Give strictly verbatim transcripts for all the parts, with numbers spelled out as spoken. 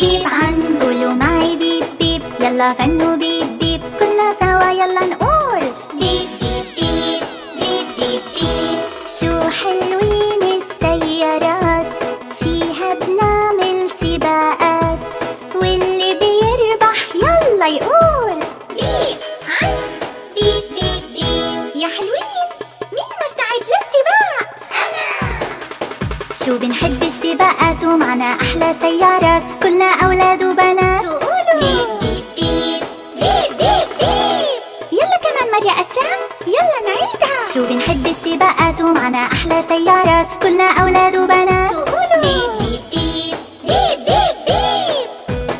بيب عن. قولوا معي بيب بيب، يلا غنوا بيب بيب، كلنا سوا يلا نقول بيب بيب بيب بيب بيب بيب. شو حلوين السيارات، فيها بنعمل سباقات، واللي بيربح يلا يقول بيب عن بيب بيب بيب. يا حلوين، مين مستعد للسباق؟ أنا. شو بنحب السباقات ومعنا أحلى سيارات، كلنا أولاد وبنات وقولوا بيب بيب بيب بيب بيب بيب. يلا كمان مرة أسرع، يلا نعيدها. شو بنحب السباقات ومعنا أحلى سيارات، كلنا أولاد وبنات وقولوا بيب بيب بيب بيب بيب بيب.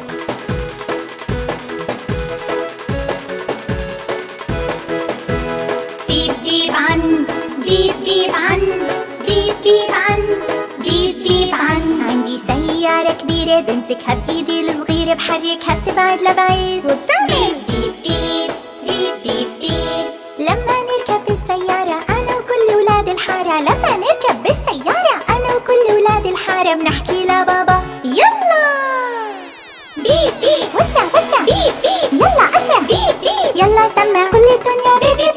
بيب بيب عن بيب بيب عن بيب بيب عن بيب بيب عن. عندي سيارة كبيرة بمسكها بإيدي الصغيرة، بحركها بتبعد لبعيد وبتعمل بيب بيب بيب بيب بيب. لما نركب بالسيارة أنا وكل ولاد الحارة، لما نركب بالسيارة أنا وكل ولاد الحارة، بنحكي لبابا يلا بيب بيب، وسع وسع بيب بيب، يلا أسرع بيب بيب، يلا سمع كل الدنيا بيب بيب